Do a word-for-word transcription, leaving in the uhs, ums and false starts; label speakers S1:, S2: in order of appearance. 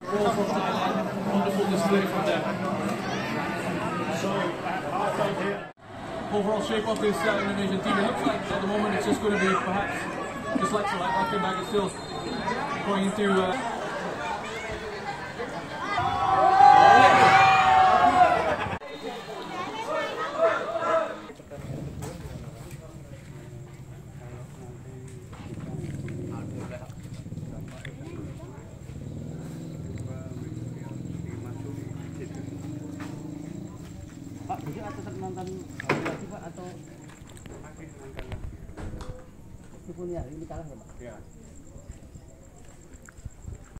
S1: all from Thailand. Wonderful display from them. So, overall shape of this uh, Indonesian team, it looks like at the moment it's just going to be perhaps just like so like I think back it's still going into uh,
S2: Pak, besok atau tetap nonton lagi Pak atau meskipun ya ini kalah ya Pak?
S1: yeah.